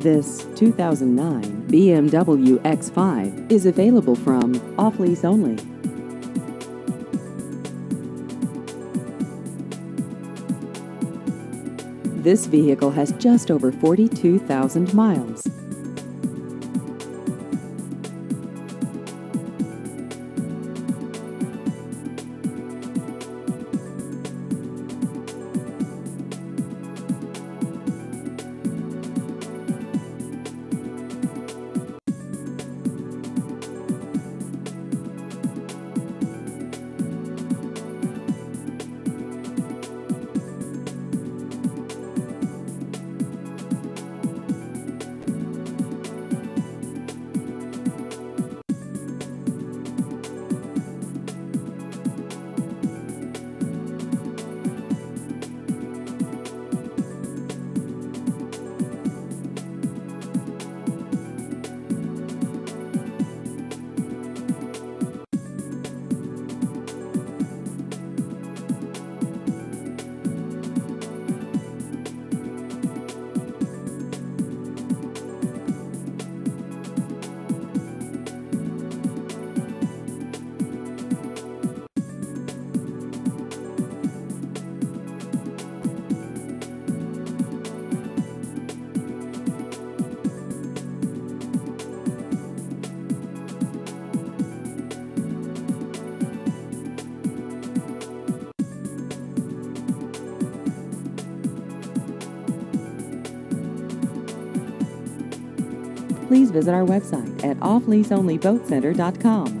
This 2009 BMW X5 is available from Off Lease Only. This vehicle has just over 42,000 miles. Please visit our website at offleaseonlyboatcenter.com.